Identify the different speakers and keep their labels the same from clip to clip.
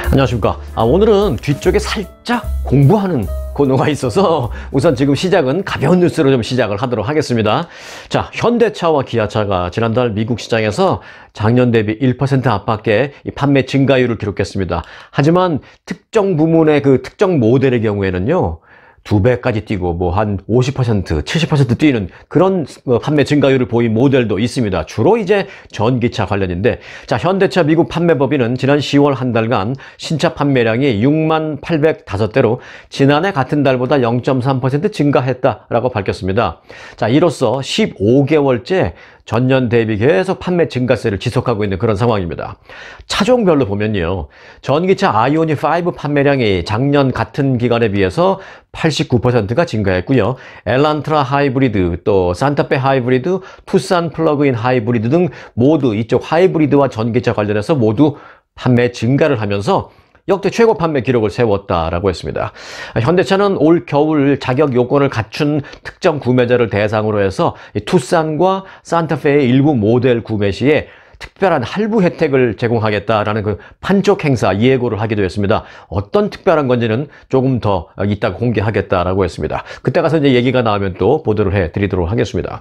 Speaker 1: 안녕하십니까. 오늘은 뒤쪽에 살짝 공부하는 코너가 있어서 우선 지금 시작은 가벼운 뉴스로 좀 시작을 하도록 하겠습니다. 자, 현대차와 기아차가 지난달 미국 시장에서 작년 대비 1% 안팎의 판매 증가율을 기록했습니다. 하지만 특정 부문의 그 특정 모델의 경우에는요, 2배까지 뛰고 뭐 한 50%, 70% 뛰는 그런 판매 증가율을 보인 모델도 있습니다. 주로 이제 전기차 관련인데, 자, 현대차 미국 판매법인은 지난 10월 한 달간 신차 판매량이 6만 805대로 지난해 같은 달보다 0.3% 증가했다라고 밝혔습니다. 자, 이로써 15개월째 전년 대비 계속 판매 증가세를 지속하고 있는 그런 상황입니다. 차종별로 보면요, 전기차 아이오닉 5 판매량이 작년 같은 기간에 비해서 89%가 증가했고요. 엘란트라 하이브리드, 또 산타페 하이브리드, 투싼 플러그인 하이브리드 등 모두 이쪽 하이브리드와 전기차 관련해서 모두 판매 증가를 하면서 역대 최고 판매 기록을 세웠다라고 했습니다. 현대차는 올 겨울 자격 요건을 갖춘 특정 구매자를 대상으로 해서 투싼과 산타페의 일부 모델 구매 시에 특별한 할부 혜택을 제공하겠다라는 그 판촉 행사 예고를 하기도 했습니다. 어떤 특별한 건지는 조금 더 이따가 공개하겠다라고 했습니다. 그때 가서 이제 얘기가 나오면 또 보도를 해 드리도록 하겠습니다.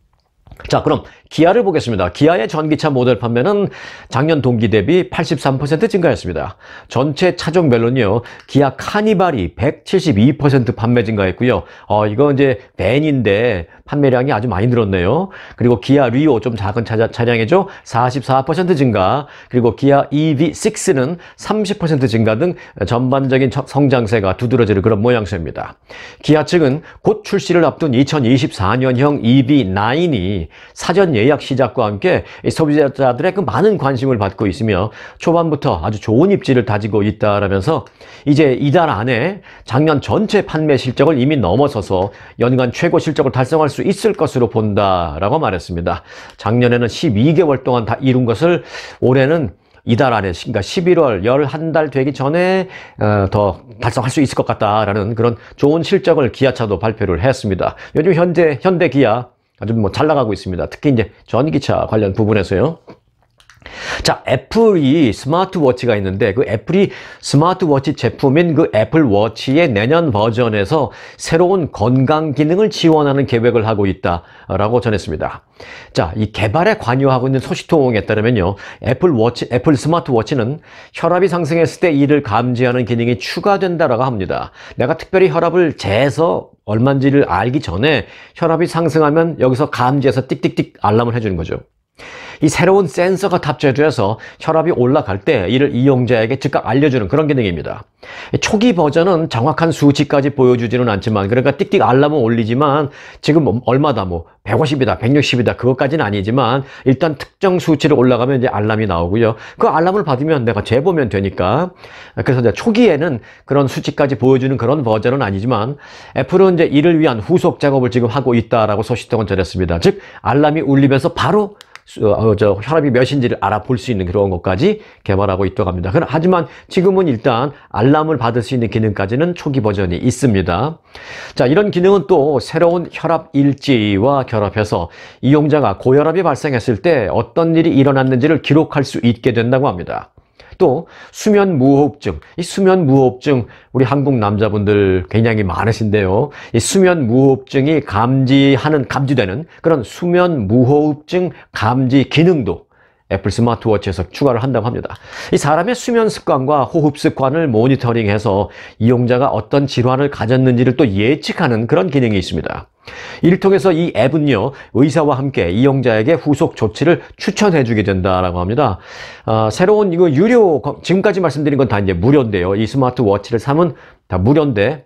Speaker 1: 자, 그럼 기아를 보겠습니다. 기아의 전기차 모델 판매는 작년 동기 대비 83% 증가했습니다. 전체 차종별로는요, 기아 카니발이 172% 판매 증가했고요. 이거 이제 밴인데 판매량이 아주 많이 늘었네요. 그리고 기아 리오, 좀 작은 차량이죠, 44% 증가. 그리고 기아 EV6는 30% 증가 등 전반적인 성장세가 두드러지는 그런 모양새입니다. 기아 측은 곧 출시를 앞둔 2024년형 EV9이 사전 예약 시작과 함께 소비자들의 그 많은 관심을 받고 있으며 초반부터 아주 좋은 입지를 다지고 있다라면서 이제 이달 안에 작년 전체 판매 실적을 이미 넘어서서 연간 최고 실적을 달성할 수 있을 것으로 본다라고 말했습니다. 작년에는 12개월 동안 다 이룬 것을 올해는 이달 안에, 그러니까 11월 11달 되기 전에 더 달성할 수 있을 것 같다라는 그런 좋은 실적을 기아차도 발표를 했습니다. 요즘 현대 기아 아주 잘 나가고 있습니다. 특히 이제 전기차 관련 부분에서요. 자, 애플이 스마트워치가 있는데 그 애플이 스마트워치 제품인 그 애플워치의 내년 버전에서 새로운 건강 기능을 지원하는 계획을 하고 있다라고 전했습니다. 자, 이 개발에 관여하고 있는 소식통에 따르면요, 애플 스마트워치는 혈압이 상승했을 때 이를 감지하는 기능이 추가된다라고 합니다. 내가 특별히 혈압을 재서 얼마인지를 알기 전에 혈압이 상승하면 여기서 감지해서 띡띡띡 알람을 해주는 거죠. 이 새로운 센서가 탑재돼서 혈압이 올라갈 때 이를 이용자에게 즉각 알려주는 그런 기능입니다. 초기 버전은 정확한 수치까지 보여주지는 않지만, 그러니까 띡띡 알람은 올리지만 지금 얼마다 뭐 150이다 160이다 그것까지는 아니지만 일단 특정 수치를 올라가면 이제 알람이 나오고요. 그 알람을 받으면 내가 재보면 되니까, 그래서 이제 초기에는 그런 수치까지 보여주는 그런 버전은 아니지만 애플은 이제 이를 위한 후속 작업을 지금 하고 있다라고 소식통은 전했습니다. 즉 알람이 울리면서 바로 혈압이 몇인지를 알아볼 수 있는 그런 것까지 개발하고 있다고 합니다. 하지만 지금은 일단 알람을 받을 수 있는 기능까지는 초기 버전이 있습니다. 자, 이런 기능은 또 새로운 혈압 일지와 결합해서 이용자가 고혈압이 발생했을 때 어떤 일이 일어났는지를 기록할 수 있게 된다고 합니다. 또 수면 무호흡증, 이 수면 무호흡증 우리 한국 남자분들 굉장히 많으신데요, 이 수면 무호흡증이 감지되는 그런 수면 무호흡증 감지 기능도 애플 스마트워치에서 추가를 한다고 합니다. 이 사람의 수면 습관과 호흡 습관을 모니터링해서 이용자가 어떤 질환을 가졌는지를 또 예측하는 그런 기능이 있습니다. 이를 통해서 이 앱은요, 의사와 함께 이용자에게 후속 조치를 추천해 주게 된다라고 합니다. 새로운 이거 지금까지 말씀드린 건 다 이제 무료인데요. 이 스마트워치를 사면 다 무료인데,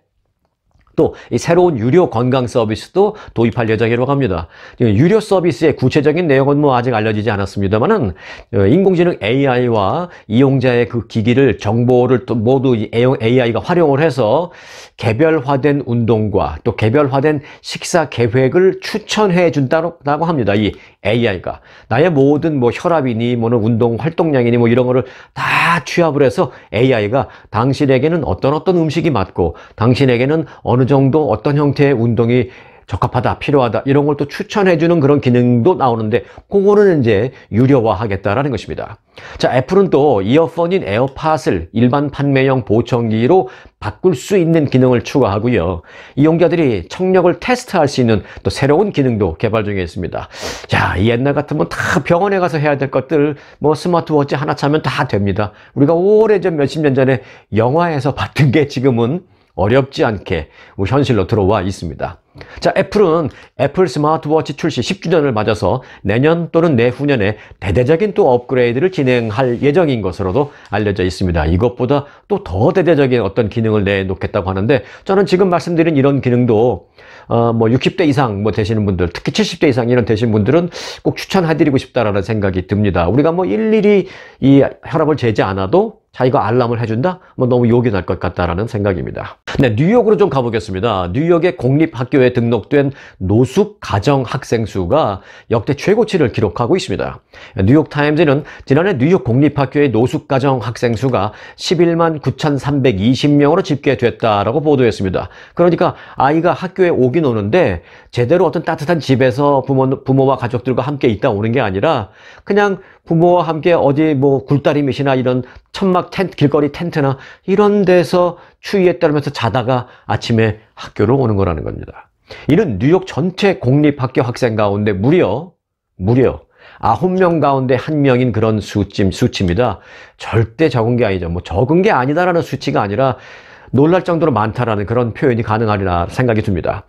Speaker 1: 또 이 새로운 유료 건강 서비스도 도입할 예정이라고 합니다. 유료 서비스의 구체적인 내용은 뭐 아직 알려지지 않았습니다만은 인공지능 AI와 이용자의 그 기기를 정보를 또 모두 AI가 활용을 해서 개별화된 운동과 또 개별화된 식사 계획을 추천해 준다고 합니다. 이 AI가 나의 모든 뭐 혈압이니 뭐는 운동 활동량이니 뭐 이런 거를 다 취합을 해서 AI가 당신에게는 어떤 음식이 맞고 당신에게는 어느 정도 어떤 형태의 운동이 적합하다, 필요하다 이런 걸 또 추천해주는 그런 기능도 나오는데 그거는 이제 유료화하겠다라는 것입니다. 자, 애플은 또 이어폰인 에어팟을 일반 판매용 보청기로 바꿀 수 있는 기능을 추가하고요. 이용자들이 청력을 테스트할 수 있는 또 새로운 기능도 개발 중에 있습니다. 자, 옛날 같으면 다 병원에 가서 해야 될 것들 뭐 스마트워치 하나 차면 다 됩니다. 우리가 오래전 몇십 년 전에 영화에서 봤던 게 지금은 어렵지 않게 현실로 들어와 있습니다. 자, 애플은 애플 스마트워치 출시 10주년을 맞아서 내년 또는 내후년에 대대적인 또 업그레이드를 진행할 예정인 것으로도 알려져 있습니다. 이것보다 또 더 대대적인 어떤 기능을 내놓겠다고 하는데 저는 지금 말씀드린 이런 기능도 뭐 60대 이상 뭐 되시는 분들, 특히 70대 이상 이런 되신 분들은 꼭 추천해드리고 싶다라는 생각이 듭니다. 우리가 뭐 일일이 이 혈압을 재지 않아도 자기가 알람을 해준다? 뭐 너무 욕이 날 것 같다라는 생각입니다. 네, 뉴욕으로 좀 가보겠습니다. 뉴욕의 공립학교에 등록된 노숙 가정 학생 수가 역대 최고치를 기록하고 있습니다. 뉴욕타임즈는 지난해 뉴욕 공립학교의 노숙 가정 학생 수가 11만 9,320명으로 집계됐다라고 보도했습니다. 그러니까 아이가 학교에 오긴 오는데 제대로 어떤 따뜻한 집에서 부모와 가족들과 함께 있다 오는 게 아니라 그냥 부모와 함께 어디 뭐 굴다리mit이나 이런 천막 텐트, 길거리 텐트나 이런 데서 추위에 따르면서 자다가 아침에 학교로 오는 거라는 겁니다. 이는 뉴욕 전체 공립학교 학생 가운데 무려 9명 가운데 1명인 그런 수치입니다. 절대 적은 게 아니죠. 뭐 적은 게 아니다라는 수치가 아니라 놀랄 정도로 많다라는 그런 표현이 가능하리라 생각이 듭니다.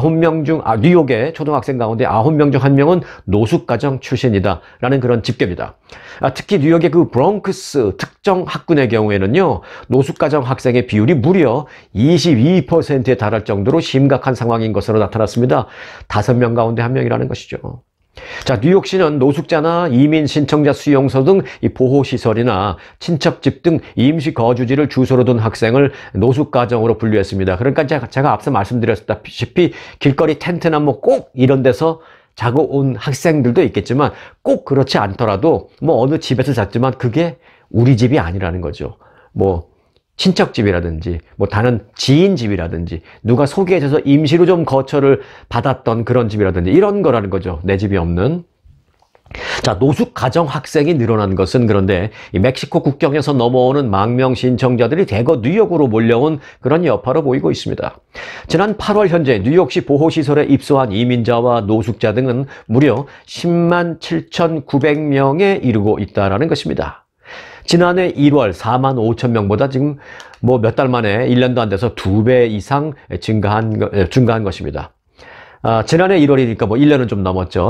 Speaker 1: 뉴욕의 초등학생 가운데 9명 중 1명은 노숙가정 출신이다 라는 그런 집계입니다. 특히 뉴욕의 그 브롱크스 특정 학군의 경우에는요, 노숙가정 학생의 비율이 무려 22%에 달할 정도로 심각한 상황인 것으로 나타났습니다. 5명 가운데 1명이라는 것이죠. 자, 뉴욕시는 노숙자나 이민 신청자 수용소 등 이 보호시설이나 친척집 등 임시 거주지를 주소로 둔 학생을 노숙가정으로 분류했습니다. 그러니까 제가 앞서 말씀드렸다시피 길거리 텐트나 뭐 꼭 이런 데서 자고 온 학생들도 있겠지만 꼭 그렇지 않더라도 뭐 어느 집에서 잤지만 그게 우리 집이 아니라는 거죠. 뭐 친척집이라든지 뭐 다른 지인 집이라든지 누가 소개해줘서 임시로 좀 거처를 받았던 그런 집이라든지 이런 거라는 거죠. 내 집이 없는. 자, 노숙 가정 학생이 늘어난 것은 그런데 이 멕시코 국경에서 넘어오는 망명 신청자들이 대거 뉴욕으로 몰려온 그런 여파로 보이고 있습니다. 지난 8월 현재 뉴욕시 보호시설에 입소한 이민자와 노숙자 등은 무려 10만 7,900명에 이르고 있다는 것입니다. 지난해 1월 4만 5천 명보다 지금 뭐 몇 달 만에 1년도 안 돼서 2배 이상 증가한 것입니다. 지난해 1월이니까 뭐 1년은 좀 넘었죠.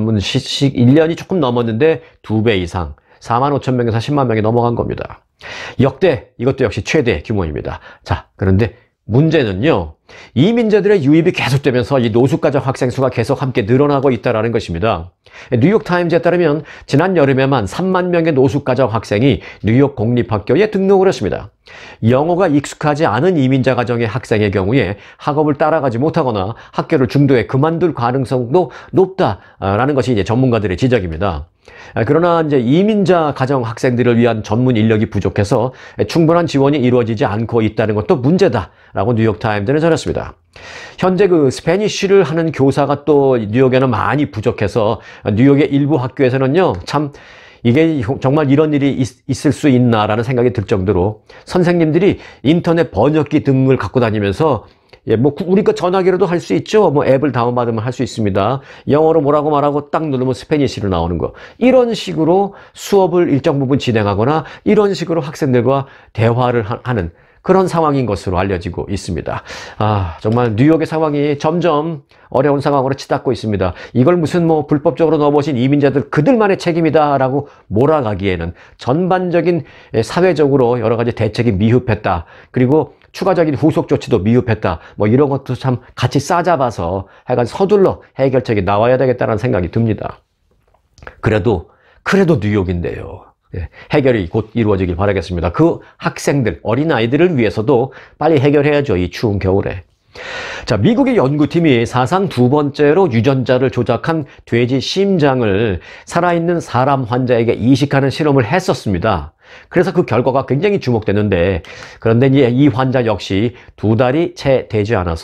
Speaker 1: 1년이 조금 넘었는데 2배 이상 4만 5천 명에서 10만 명이 넘어간 겁니다. 역대 이것도 역시 최대 규모입니다. 자, 그런데 문제는요, 이민자들의 유입이 계속되면서 이 노숙가정 학생 수가 계속 함께 늘어나고 있다는 것입니다. 뉴욕타임즈에 따르면 지난 여름에만 3만 명의 노숙가정 학생이 뉴욕 공립학교에 등록을 했습니다. 영어가 익숙하지 않은 이민자 가정의 학생의 경우에 학업을 따라가지 못하거나 학교를 중도에 그만둘 가능성도 높다라는 것이 이제 전문가들의 지적입니다. 그러나 이제 이민자 가정 학생들을 위한 전문 인력이 부족해서 충분한 지원이 이루어지지 않고 있다는 것도 문제다라고 뉴욕타임즈는 전했습니다. 현재 그 스페니쉬를 하는 교사가 또 뉴욕에는 많이 부족해서 뉴욕의 일부 학교에서는요, 참 이게 정말 이런 일이 있을 수 있나라는 생각이 들 정도로 선생님들이 인터넷 번역기 등을 갖고 다니면서 뭐 우리가 전화기로도 할 수 있죠. 뭐 앱을 다운받으면 할 수 있습니다. 영어로 뭐라고 말하고 딱 누르면 스페니쉬로 나오는 거. 이런 식으로 수업을 일정 부분 진행하거나 이런 식으로 학생들과 대화를 하는 그런 상황인 것으로 알려지고 있습니다. 정말 뉴욕의 상황이 점점 어려운 상황으로 치닫고 있습니다. 이걸 무슨 뭐 불법적으로 넘어오신 이민자들 그들만의 책임이다라고 몰아가기에는 전반적인 사회적으로 여러 가지 대책이 미흡했다. 그리고 추가적인 후속 조치도 미흡했다. 뭐 이런 것도 참 같이 싸잡아서 하여간 서둘러 해결책이 나와야 되겠다는 생각이 듭니다. 그래도 뉴욕인데요. 해결이 곧 이루어지길 바라겠습니다. 그 학생들, 어린아이들을 위해서도 빨리 해결해야죠. 이 추운 겨울에. 자, 미국의 연구팀이 사상 2번째로 유전자를 조작한 돼지 심장을 살아있는 사람 환자에게 이식하는 실험을 했었습니다. 그래서 그 결과가 굉장히 주목됐는데, 그런데 이제 이 환자 역시 2달이 채 되지 않아서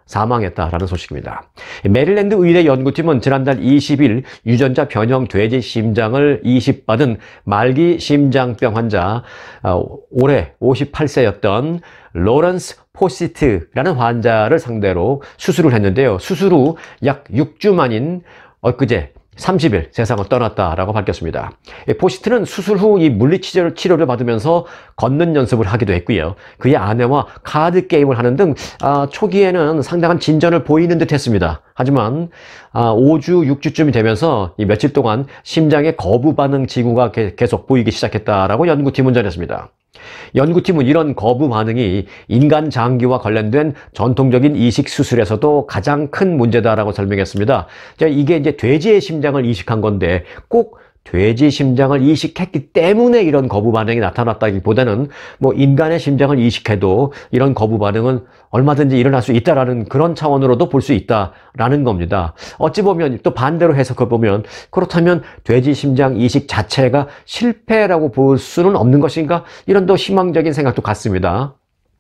Speaker 1: 사망했다라는 소식입니다. 메릴랜드 의대 연구팀은 지난달 20일 유전자 변형 돼지 심장을 이식받은 말기 심장병 환자, 올해 58세였던 로런스 포시트라는 환자를 상대로 수술을 했는데요. 수술 후 약 6주 만인 엊그제 30일 세상을 떠났다라고 밝혔습니다. 포시트는 수술 후 이 물리치료를 받으면서 걷는 연습을 하기도 했고요. 그의 아내와 카드 게임을 하는 등 초기에는 상당한 진전을 보이는 듯 했습니다. 하지만 5주, 6주쯤이 되면서 이 며칠 동안 심장의 거부 반응 징후가 계속 보이기 시작했다라고 연구팀은 전했습니다. 연구팀은 이런 거부 반응이 인간 장기와 관련된 전통적인 이식 수술에서도 가장 큰 문제다라고 설명했습니다. 이게 이제 돼지의 심장을 이식한 건데 꼭 돼지 심장을 이식했기 때문에 이런 거부 반응이 나타났다기보다는 뭐 인간의 심장을 이식해도 이런 거부 반응은 얼마든지 일어날 수 있다라는 그런 차원으로도 볼 수 있다라는 겁니다. 어찌 보면 또 반대로 해석해 보면 그렇다면 돼지 심장 이식 자체가 실패라고 볼 수는 없는 것인가? 이런 더 희망적인 생각도 같습니다.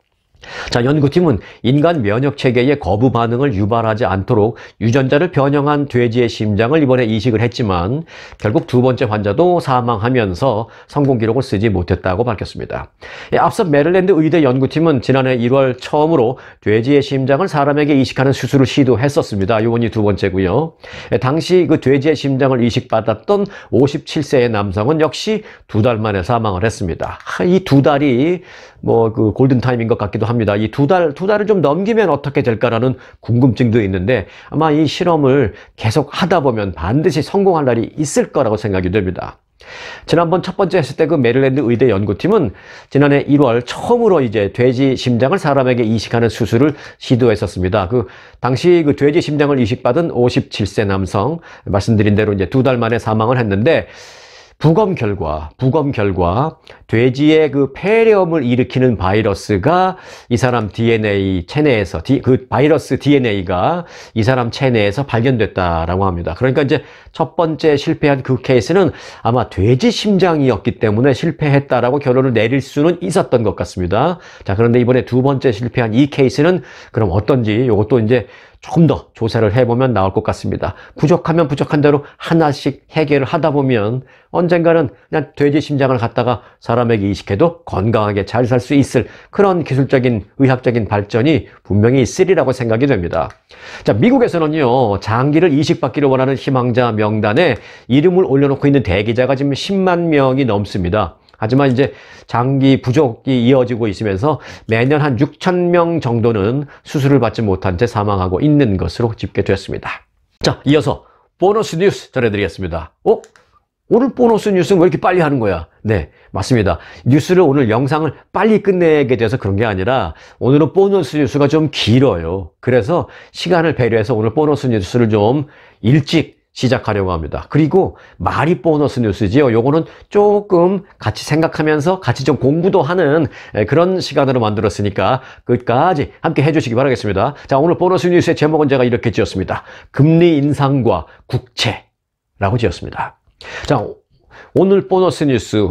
Speaker 1: 자, 연구팀은 인간 면역체계의 거부 반응을 유발하지 않도록 유전자를 변형한 돼지의 심장을 이번에 이식을 했지만 결국 두 번째 환자도 사망하면서 성공 기록을 쓰지 못했다고 밝혔습니다. 앞서 메릴랜드 의대 연구팀은 지난해 1월 처음으로 돼지의 심장을 사람에게 이식하는 수술을 시도했었습니다. 이번이 두 번째고요. 당시 그 돼지의 심장을 이식받았던 57세의 남성은 역시 2달 만에 사망을 했습니다. 이 2달이 뭐 그 골든타임인 것 같기도 합니다. 이 두 달을 좀 넘기면 어떻게 될까라는 궁금증도 있는데 아마 이 실험을 계속 하다 보면 반드시 성공할 날이 있을 거라고 생각이 됩니다. 지난번 첫 번째 했을 때 그 메릴랜드 의대 연구팀은 지난해 1월 처음으로 이제 돼지 심장을 사람에게 이식하는 수술을 시도했었습니다. 그 당시 그 돼지 심장을 이식받은 57세 남성, 말씀드린 대로 이제 2달 만에 사망을 했는데 부검 결과 돼지의 그 폐렴을 일으키는 바이러스가 이 사람 DNA 체내에서 그 바이러스 DNA가 이 사람 체내에서 발견됐다라고 합니다. 그러니까 이제 첫 번째 실패한 그 케이스는 아마 돼지 심장이었기 때문에 실패했다라고 결론을 내릴 수는 있었던 것 같습니다. 자, 그런데 이번에 두 번째 실패한 이 케이스는 그럼 어떤지 이것도 이제 조금 더 조사를 해보면 나올 것 같습니다. 부족하면 부족한 대로 하나씩 해결을 하다 보면 언젠가는 그냥 돼지 심장을 갖다가 사람에게 이식해도 건강하게 잘 살 수 있을 그런 기술적인 의학적인 발전이 분명히 있으리라고 생각이 됩니다. 자, 미국에서는요, 장기를 이식받기를 원하는 희망자 명단에 이름을 올려놓고 있는 대기자가 지금 10만 명이 넘습니다. 하지만 이제 장기 부족이 이어지고 있으면서 매년 한 6,000명 정도는 수술을 받지 못한 채 사망하고 있는 것으로 집계됐습니다. 자, 이어서 보너스 뉴스 전해드리겠습니다. 오늘 보너스 뉴스는 왜 이렇게 빨리 하는 거야? 네, 맞습니다. 뉴스를 오늘 영상을 빨리 끝내게 돼서 그런 게 아니라 오늘은 보너스 뉴스가 좀 길어요. 그래서 시간을 배려해서 오늘 보너스 뉴스를 좀 일찍 시작하려고 합니다. 그리고 말이 보너스 뉴스지요. 요거는 조금 같이 생각하면서 같이 좀 공부도 하는 그런 시간으로 만들었으니까 끝까지 함께 해주시기 바라겠습니다. 자, 오늘 보너스 뉴스의 제목은 제가 이렇게 지었습니다. 금리 인상과 국채라고 지었습니다. 자, 오늘 보너스 뉴스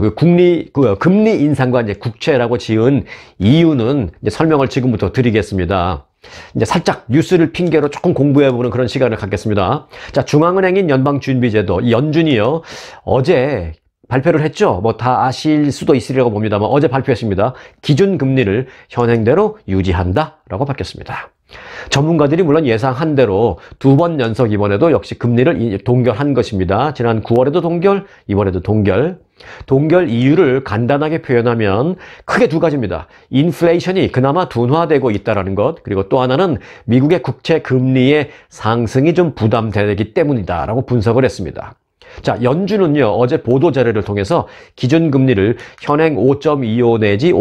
Speaker 1: 금리 인상과 이제 국채라고 지은 이유는 이제 설명을 지금부터 드리겠습니다. 이제 살짝 뉴스를 핑계로 조금 공부해보는 그런 시간을 갖겠습니다. 자, 중앙은행인 연방준비제도, 이 연준이요, 어제 발표를 했죠. 뭐 다 아실 수도 있으리라고 봅니다만 어제 발표했습니다. 기준금리를 현행대로 유지한다라고 밝혔습니다. 전문가들이 물론 예상한 대로 두 번 연속 이번에도 역시 금리를 동결한 것입니다. 지난 9월에도 동결, 이번에도 동결. 동결 이유를 간단하게 표현하면 크게 두 가지입니다. 인플레이션이 그나마 둔화되고 있다는 것, 그리고 또 하나는 미국의 국채 금리의 상승이 좀 부담되기 때문이다라고 분석을 했습니다. 자, 연준은요, 어제 보도 자료를 통해서 기준금리를 현행 5.25 내지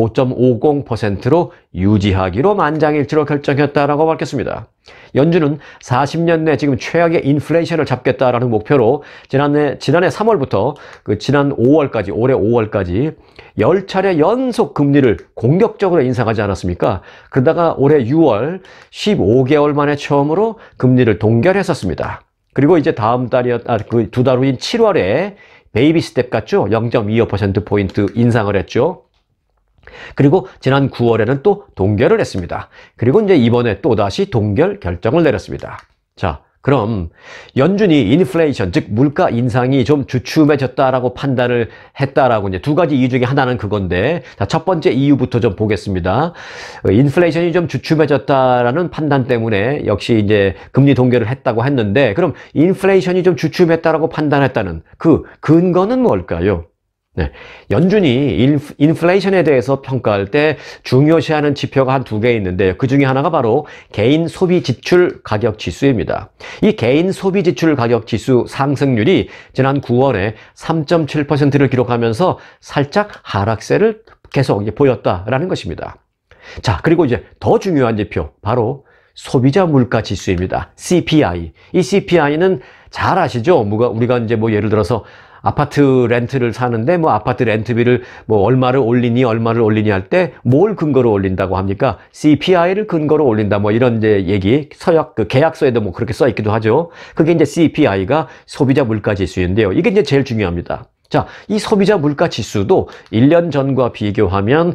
Speaker 1: 5.50%로 유지하기로 만장일치로 결정했다라고 밝혔습니다. 연준은 40년 내 지금 최악의 인플레이션을 잡겠다라는 목표로 지난해 3월부터 지난 5월까지, 올해 5월까지 10차례 연속 금리를 공격적으로 인상하지 않았습니까? 그러다가 올해 6월 15개월 만에 처음으로 금리를 동결했었습니다. 그리고 이제 다음 달이었, 그 두 달 후인 7월에 베이비 스텝 같죠? 0.25%포인트 인상을 했죠. 그리고 지난 9월에는 또 동결을 했습니다. 그리고 이제 이번에 또다시 동결 결정을 내렸습니다. 자, 그럼 연준이 인플레이션, 즉 물가 인상이 좀 주춤해졌다라고 판단을 했다라고 이제 두 가지 이유 중에 하나는 그건데, 자, 첫 번째 이유부터 좀 보겠습니다. 인플레이션이 좀 주춤해졌다라는 판단 때문에 역시 이제 금리 동결을 했다고 했는데, 그럼 인플레이션이 좀 주춤했다라고 판단했다는 그 근거는 뭘까요? 네, 연준이 인플레이션에 대해서 평가할 때 중요시하는 지표가 한 두 개 있는데요. 그 중에 하나가 바로 개인 소비 지출 가격 지수입니다. 이 개인 소비 지출 가격 지수 상승률이 지난 9월에 3.7%를 기록하면서 살짝 하락세를 계속 보였다라는 것입니다. 자, 그리고 이제 더 중요한 지표, 바로 소비자 물가 지수입니다. CPI. 이 CPI는 잘 아시죠? 우리가 이제 예를 들어서 아파트 렌트를 사는데 아파트 렌트비를 얼마를 올리니 할 때 뭘 근거로 올린다고 합니까? CPI를 근거로 올린다 이런 이제 얘기, 서약 그 계약서에도 그렇게 써 있기도 하죠. 그게 이제 CPI가 소비자 물가 지수인데요. 이게 이제 제일 중요합니다. 자, 이 소비자 물가 지수도 1년 전과 비교하면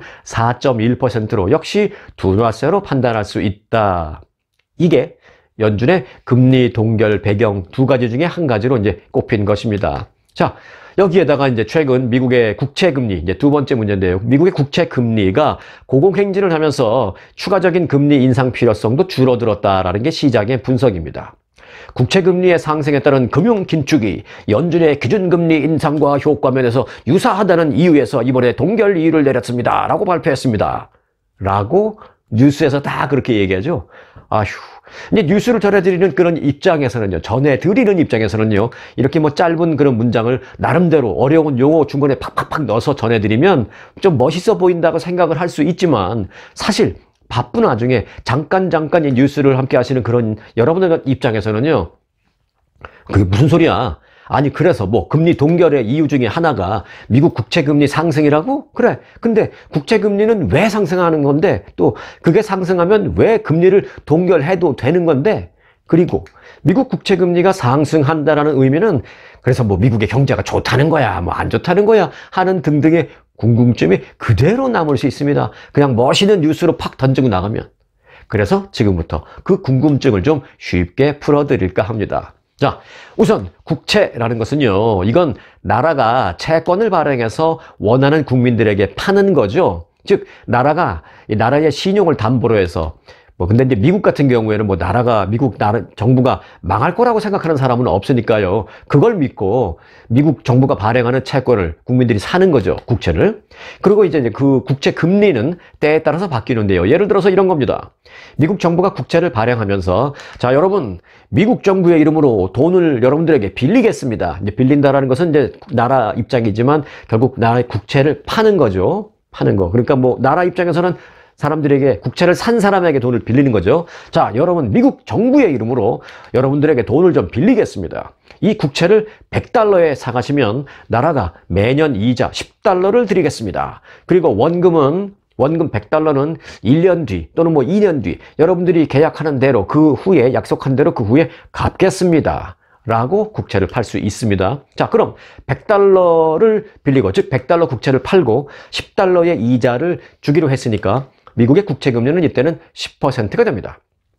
Speaker 1: 4.1%로 역시 둔화세로 판단할 수 있다. 이게 연준의 금리 동결 배경 두 가지 중에 한 가지로 이제 꼽힌 것입니다. 자, 여기에다가 이제 최근 미국의 국채금리, 이제 두 번째 문제인데요. 미국의 국채금리가 고공행진을 하면서 추가적인 금리 인상 필요성도 줄어들었다라는 게 시장의 분석입니다. 국채금리의 상승에 따른 금융 긴축이 연준의 기준금리 인상과 효과 면에서 유사하다는 이유에서 이번에 동결 이유를 내렸습니다. 라고 발표했습니다. 라고 뉴스에서 다 그렇게 얘기하죠. 아휴. 이제 뉴스를 전해드리는 그런 입장에서는요, 전해드리는 입장에서는요, 이렇게 짧은 그런 문장을 나름대로 어려운 용어 중간에 팍팍팍 넣어서 전해드리면 좀 멋있어 보인다고 생각을 할 수 있지만, 사실 바쁜 와중에 잠깐 이 뉴스를 함께 하시는 그런 여러분들 입장에서는요, 그게 무슨 소리야? 아니, 그래서 금리 동결의 이유 중에 하나가 미국 국채금리 상승이라고? 그래. 근데 국채금리는 왜 상승하는 건데, 또 그게 상승하면 왜 금리를 동결해도 되는 건데, 그리고 미국 국채금리가 상승한다라는 의미는 그래서 미국의 경제가 좋다는 거야, 안 좋다는 거야 하는 등등의 궁금증이 그대로 남을 수 있습니다. 그냥 멋있는 뉴스로 팍 던지고 나가면. 그래서 지금부터 그 궁금증을 좀 쉽게 풀어드릴까 합니다. 자, 우선 국채라는 것은요, 이건 나라가 채권을 발행해서 원하는 국민들에게 파는 거죠. 즉, 나라가 이 나라의 신용을 담보로 해서 근데 이제 미국 같은 경우에는 미국 정부가 망할 거라고 생각하는 사람은 없으니까요. 그걸 믿고 미국 정부가 발행하는 채권을 국민들이 사는 거죠. 국채를. 그리고 이제 그 국채 금리는 때에 따라서 바뀌는데요. 예를 들어서 이런 겁니다. 미국 정부가 국채를 발행하면서, 자, 여러분, 미국 정부의 이름으로 돈을 여러분들에게 빌리겠습니다. 이제 빌린다라는 것은 이제 나라 입장이지만 결국 나라의 국채를 파는 거죠. 파는 거. 그러니까 나라 입장에서는 사람들에게, 국채를 산 사람에게 돈을 빌리는 거죠. 자, 여러분, 미국 정부의 이름으로 여러분들에게 돈을 좀 빌리겠습니다. 이 국채를 100달러에 사가시면 나라가 매년 이자 10달러를 드리겠습니다. 그리고 원금 100달러는 1년 뒤 또는 2년 뒤 여러분들이 계약하는 대로 약속한 대로 그 후에 갚겠습니다. 라고 국채를 팔 수 있습니다. 자, 그럼 100달러를 빌리고, 즉 100달러 국채를 팔고 10달러의 이자를 주기로 했으니까 미국의 국채금리는 이때는 10%가 됩니다.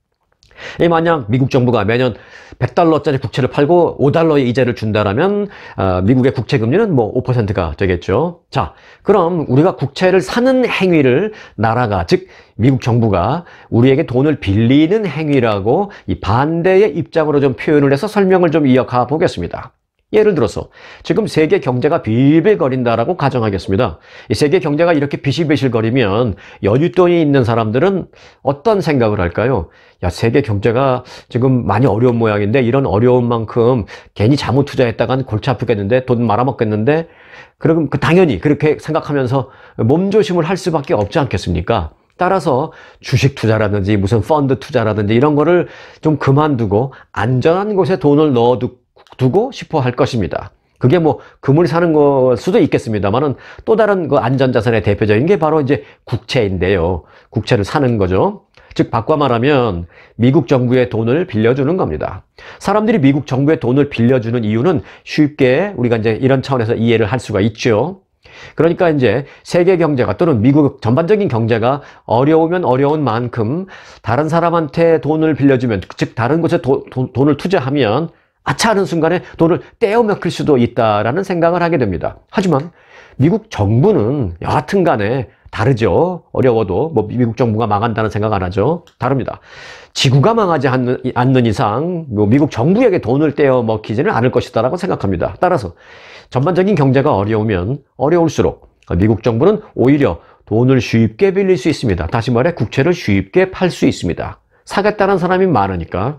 Speaker 1: 만약 미국 정부가 매년 100달러짜리 국채를 팔고 5달러의 이자를 준다라면 미국의 국채금리는 5%가 되겠죠. 자, 그럼 우리가 국채를 사는 행위를 나라가, 즉 미국 정부가 우리에게 돈을 빌리는 행위라고 이 반대의 입장으로 좀 표현을 해서 설명을 좀 이어가 보겠습니다. 예를 들어서 지금 세계 경제가 빌빌거린다라고 가정하겠습니다. 이 세계 경제가 이렇게 비실비실거리면 여윳돈이 있는 사람들은 어떤 생각을 할까요? 야, 세계 경제가 지금 많이 어려운 모양인데 이런 어려운 만큼 괜히 잘못 투자했다간 골치 아프겠는데, 돈 말아먹겠는데, 그럼 당연히 그렇게 생각하면서 몸조심을 할 수밖에 없지 않겠습니까? 따라서 주식 투자라든지 무슨 펀드 투자라든지 이런 거를 좀 그만두고 안전한 곳에 돈을 넣어두고 싶어 할 것입니다. 그게 금을 사는 걸 수도 있겠습니다만은 또 다른 그 안전자산의 대표적인 게 바로 이제 국채인데요. 국채를 사는 거죠. 즉, 바꿔 말하면 미국 정부의 돈을 빌려주는 겁니다. 사람들이 미국 정부의 돈을 빌려주는 이유는 쉽게 우리가 이제 이런 차원에서 이해를 할 수가 있죠. 그러니까 이제 세계 경제가 또는 미국 전반적인 경제가 어려우면 어려운 만큼 다른 사람한테 돈을 빌려주면, 즉 다른 곳에 돈을 투자하면 아차 하는 순간에 돈을 떼어먹힐 수도 있다라는 생각을 하게 됩니다. 하지만 미국 정부는 여하튼 간에 다르죠. 어려워도 뭐 미국 정부가 망한다는 생각 안 하죠. 다릅니다. 지구가 망하지 않는 이상 뭐 미국 정부에게 돈을 떼어먹히지는 않을 것이다라고 생각합니다. 따라서 전반적인 경제가 어려우면 어려울수록 미국 정부는 오히려 돈을 쉽게 빌릴 수 있습니다. 다시 말해 국채를 쉽게 팔 수 있습니다. 사겠다는 사람이 많으니까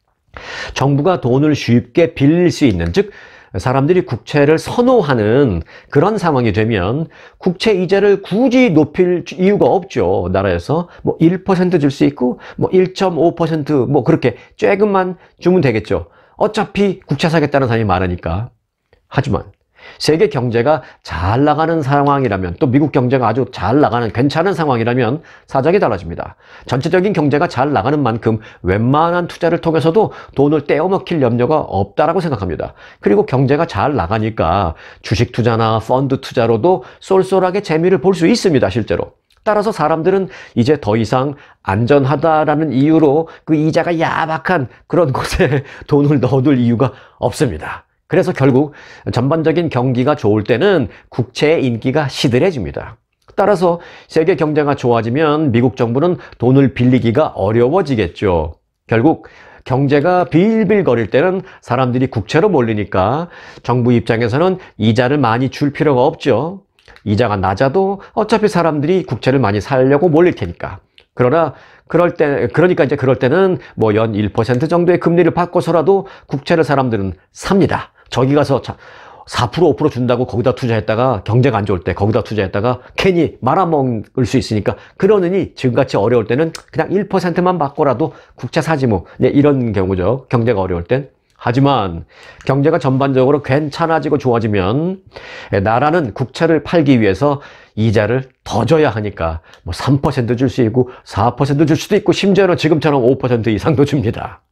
Speaker 1: 정부가 돈을 쉽게 빌릴 수 있는, 즉 사람들이 국채를 선호하는 그런 상황이 되면 국채 이자를 굳이 높일 이유가 없죠. 나라에서 뭐 1% 줄 수 있고 뭐 1.5% 뭐 그렇게 조금만 주면 되겠죠. 어차피 국채 사겠다는 사람이 많으니까. 하지만 세계 경제가 잘 나가는 상황이라면, 또 미국 경제가 아주 잘 나가는 괜찮은 상황이라면 사정이 달라집니다. 전체적인 경제가 잘 나가는 만큼 웬만한 투자를 통해서도 돈을 떼어먹힐 염려가 없다라고 생각합니다. 그리고 경제가 잘 나가니까 주식 투자나 펀드 투자로도 쏠쏠하게 재미를 볼 수 있습니다, 실제로. 따라서 사람들은 이제 더 이상 안전하다라는 이유로 그 이자가 야박한 그런 곳에 돈을 넣어둘 이유가 없습니다. 그래서 결국 전반적인 경기가 좋을 때는 국채의 인기가 시들해집니다. 따라서 세계 경제가 좋아지면 미국 정부는 돈을 빌리기가 어려워지겠죠. 결국 경제가 빌빌거릴 때는 사람들이 국채로 몰리니까 정부 입장에서는 이자를 많이 줄 필요가 없죠. 이자가 낮아도 어차피 사람들이 국채를 많이 사려고 몰릴 테니까. 그러나 그러니까 이제 그럴 때는 뭐 연 1% 정도의 금리를 받고서라도 국채를 사람들은 삽니다. 저기 가서 4% 5% 준다고 거기다 투자했다가 경제가 안 좋을 때 거기다 투자했다가 괜히 말아먹을 수 있으니까, 그러느니 지금같이 어려울 때는 그냥 1%만 받고라도 국채 사지 뭐, 이런 경우죠. 경제가 어려울 땐. 하지만 경제가 전반적으로 괜찮아지고 좋아지면 나라는 국채를 팔기 위해서 이자를 더 줘야 하니까 뭐 3% 줄 수 있고 4% 줄 수도 있고 심지어는 지금처럼 5% 이상도 줍니다.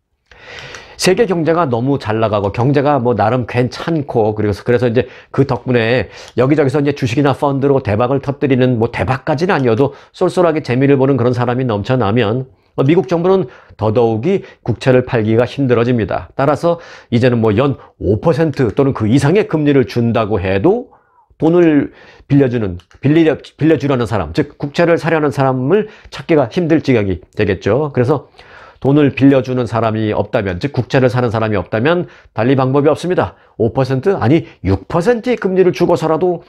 Speaker 1: 세계 경제가 너무 잘 나가고 경제가 뭐 나름 괜찮고, 그래서 이제 그 덕분에 여기저기서 이제 주식이나 펀드로 대박을 터뜨리는, 뭐 대박까지는 아니어도 쏠쏠하게 재미를 보는 그런 사람이 넘쳐나면 미국 정부는 더더욱이 국채를 팔기가 힘들어집니다. 따라서 이제는 뭐 연 5% 또는 그 이상의 금리를 준다고 해도 돈을 빌려주려는 사람, 즉 국채를 사려는 사람을 찾기가 힘들 지경이 되겠죠. 그래서 돈을 빌려주는 사람이 없다면, 즉 국채를 사는 사람이 없다면 달리 방법이 없습니다. 5% 아니 6%의 금리를 주고서라도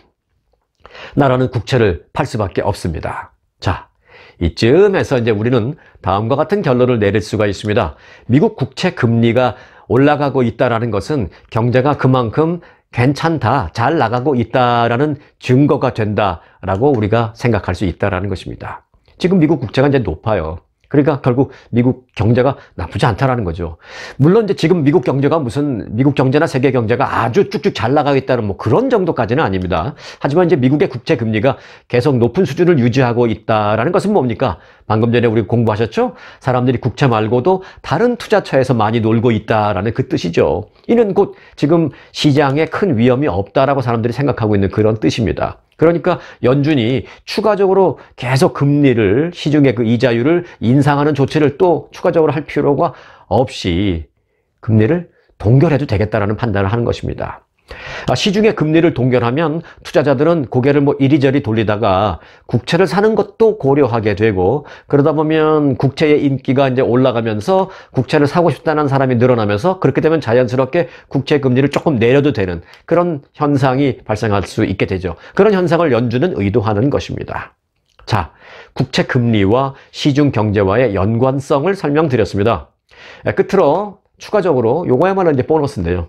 Speaker 1: 나라는 국채를 팔 수밖에 없습니다. 자, 이쯤에서 이제 우리는 다음과 같은 결론을 내릴 수가 있습니다. 미국 국채 금리가 올라가고 있다는 것은 경제가 그만큼 괜찮다, 잘 나가고 있다라는 증거가 된다라고 우리가 생각할 수 있다는 것입니다. 지금 미국 국채가 이제 높아요. 그러니까 결국 미국 경제가 나쁘지 않다라는 거죠. 물론 이제 지금 미국 경제가 미국 경제나 세계 경제가 아주 쭉쭉 잘 나가겠다는 뭐 그런 정도까지는 아닙니다. 하지만 이제 미국의 국채 금리가 계속 높은 수준을 유지하고 있다라는 것은 뭡니까? 방금 전에 우리 공부하셨죠? 사람들이 국채 말고도 다른 투자처에서 많이 놀고 있다라는 그 뜻이죠. 이는 곧 지금 시장에 큰 위험이 없다라고 사람들이 생각하고 있는 그런 뜻입니다. 그러니까 연준이 추가적으로 계속 금리를, 시중의 그 이자율을 인상하는 조치를 또 추가적으로 할 필요가 없이 금리를 동결해도 되겠다라는 판단을 하는 것입니다. 시중의 금리를 동결하면 투자자들은 고개를 뭐 이리저리 돌리다가 국채를 사는 것도 고려하게 되고, 그러다 보면 국채의 인기가 이제 올라가면서 국채를 사고 싶다는 사람이 늘어나면서, 그렇게 되면 자연스럽게 국채 금리를 조금 내려도 되는 그런 현상이 발생할 수 있게 되죠. 그런 현상을 연준은 의도하는 것입니다. 자, 국채 금리와 시중 경제와의 연관성을 설명드렸습니다. 끝으로 추가적으로 요거야말로 이제 보너스인데요.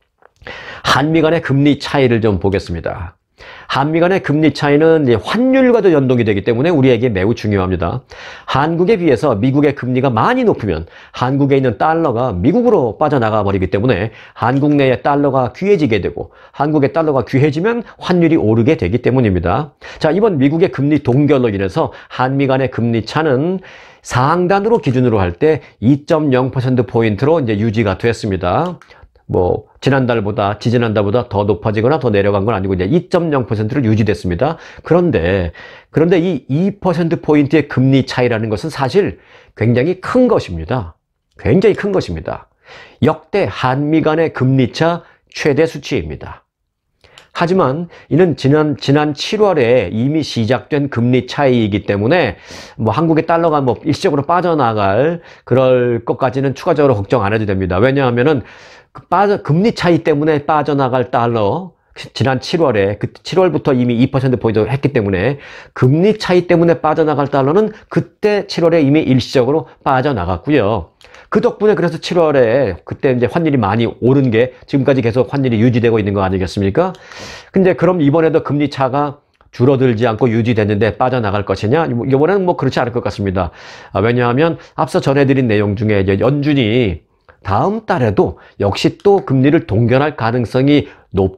Speaker 1: 한미 간의 금리 차이를 좀 보겠습니다. 한미 간의 금리 차이는 환율과도 연동이 되기 때문에 우리에게 매우 중요합니다. 한국에 비해서 미국의 금리가 많이 높으면 한국에 있는 달러가 미국으로 빠져나가 버리기 때문에 한국 내에 달러가 귀해지게 되고, 한국의 달러가 귀해지면 환율이 오르게 되기 때문입니다. 자, 이번 미국의 금리 동결로 인해서 한미 간의 금리 차는 상단으로 기준으로 할 때 2.0%포인트로 이제 유지가 됐습니다. 뭐 지난달보다 지지난달보다 더 높아지거나 더 내려간 건 아니고 이제 2.0%를 유지됐습니다. 그런데 이 2%포인트의 금리 차이라는 것은 사실 굉장히 큰 것입니다. 굉장히 큰 것입니다. 역대 한미 간의 금리 차 최대 수치입니다. 하지만 이는 지난 7월에 이미 시작된 금리 차이이기 때문에 뭐 한국의 달러가 뭐 일시적으로 빠져나갈 그럴 것까지는 추가적으로 걱정 안 해도 됩니다. 왜냐하면은 금리 차이 때문에 빠져나갈 달러 지난 7월에 7월부터 이미 2%포인트 했기 때문에 금리 차이 때문에 빠져나갈 달러는 그때 7월에 이미 일시적으로 빠져나갔고요. 그 덕분에 그래서 7월에 그때 이제 환율이 많이 오른 게 지금까지 계속 환율이 유지되고 있는 거 아니겠습니까? 근데 그럼 이번에도 금리 차가 줄어들지 않고 유지됐는데 빠져나갈 것이냐? 이번에는 뭐 그렇지 않을 것 같습니다. 왜냐하면 앞서 전해드린 내용 중에 이제 연준이 다음 달에도 역시 또 금리를 동결할 가능성이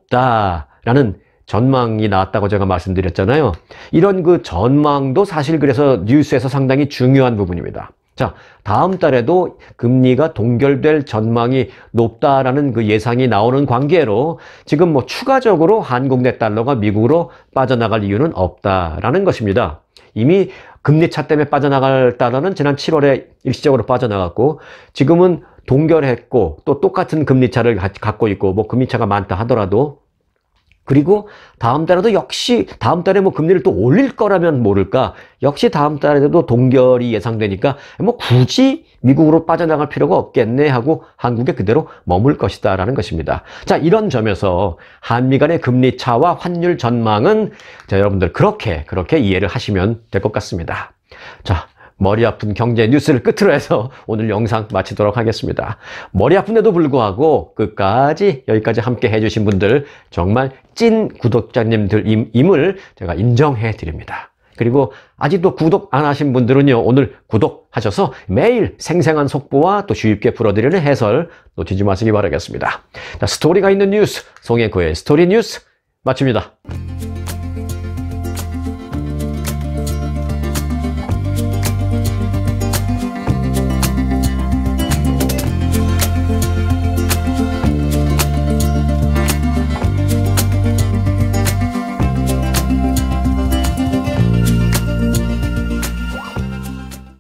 Speaker 1: 높다라는 전망이 나왔다고 제가 말씀드렸잖아요. 이런 그 전망도 사실 그래서 뉴스에서 상당히 중요한 부분입니다. 자, 다음 달에도 금리가 동결될 전망이 높다라는 그 예상이 나오는 관계로 지금 뭐 추가적으로 한국 내 달러가 미국으로 빠져나갈 이유는 없다라는 것입니다. 이미 금리 차 때문에 빠져나갈 달러는 지난 7월에 일시적으로 빠져나갔고 지금은 동결했고 또 똑같은 금리 차를 갖고 있고 뭐 금리 차가 많다 하더라도 그리고 다음 달에도 역시 다음 달에 뭐 금리를 또 올릴 거라면 모를까 역시 다음 달에도 동결이 예상되니까 뭐 굳이 미국으로 빠져나갈 필요가 없겠네 하고 한국에 그대로 머물 것이다 라는 것입니다. 자, 이런 점에서 한미 간의 금리 차와 환율 전망은 자, 여러분들 그렇게 이해를 하시면 될 것 같습니다. 자, 머리 아픈 경제 뉴스를 끝으로 해서 오늘 영상 마치도록 하겠습니다. 머리 아픈데도 불구하고 끝까지 여기까지 함께 해주신 분들 정말 찐 구독자님들임을 제가 인정해 드립니다. 그리고 아직도 구독 안 하신 분들은요, 오늘 구독하셔서 매일 생생한 속보와 또 쉽게 풀어드리는 해설 놓치지 마시기 바라겠습니다. 자, 스토리가 있는 뉴스, 송혜코의 스토리 뉴스 마칩니다.